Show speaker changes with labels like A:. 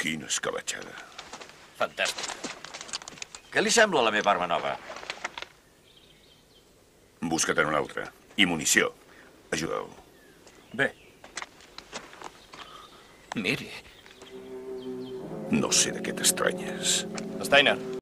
A: Quina escabetxada.
B: Fantàstic. Què li sembla la meva arma nova?
A: Busca't una altra. I munició. Ajuda'l.
B: Bé. Miri.
A: No sé de què t'estranyes.
B: Steiner.